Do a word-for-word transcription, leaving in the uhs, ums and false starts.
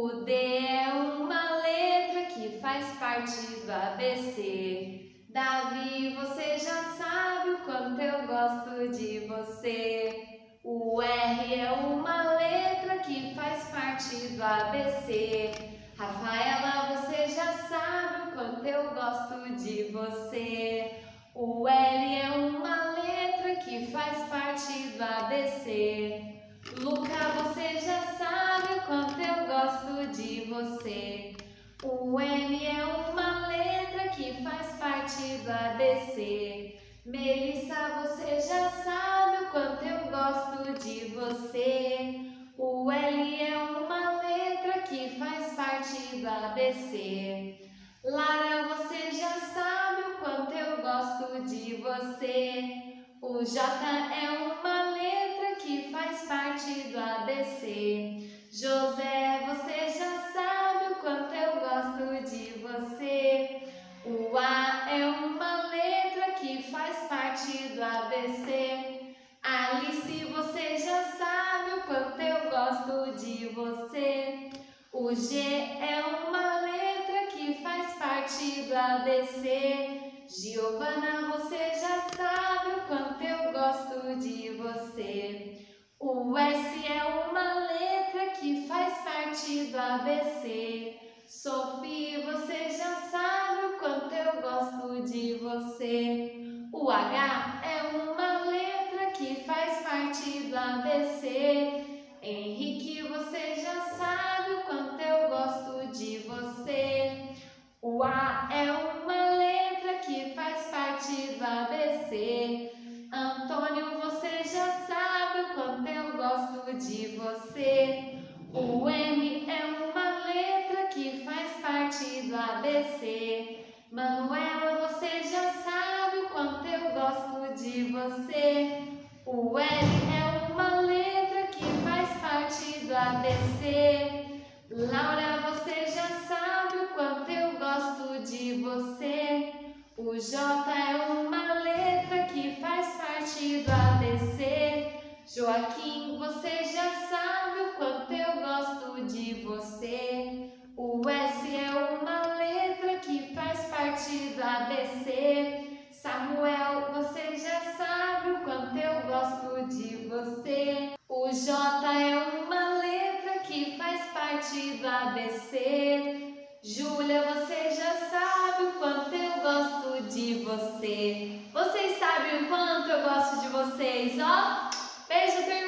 O D é uma letra que faz parte do A B C. Davi, você já sabe o quanto eu gosto de você. O R é uma letra que faz parte do A B C. Rafaela, você já sabe o quanto eu gosto de você. O L é uma letra que faz parte do A B C. Luca, você já sabe o quanto eu gosto de você. O M é uma letra que faz parte do A B C. Melissa, você já sabe o quanto eu gosto de você. O L é uma letra que faz parte do A B C. Lara, você já sabe o quanto eu gosto de você. O J é uma letra que faz parte do A B C. José, você já sabe o quanto eu gosto de você. O A é uma letra que faz parte do A B C. Alice, você já sabe o quanto eu gosto de você. O G é uma letra que faz parte do A B C. Giovana, você já sabe o quanto eu gosto de você. O S é uma letra que faz parte do A B C. Sophie, você já sabe o quanto eu gosto de você. O H é uma letra que faz parte do A B C. Henrique, você já sabe o quanto eu gosto de você. O A é uma letra que faz parte do A B C. Antônio, você já sabe o quanto eu gosto de você. O M é uma letra que faz parte do A B C. Manuela, você já sabe o quanto eu gosto de você. O L é uma letra que faz parte do A B C. Laura, você já sabe o quanto eu gosto de você. O J é uma letra que faz parte do A B C. Joaquim, você já sabe o quanto eu gosto de você. O S é uma letra que faz parte do A B C. Samuel, você já sabe o quanto eu gosto de você. O J é uma letra que faz parte do A B C. Júlia, você já sabe o quanto eu gosto de você. Vocês sabem o quanto eu gosto de vocês, ó? Beijo, turma!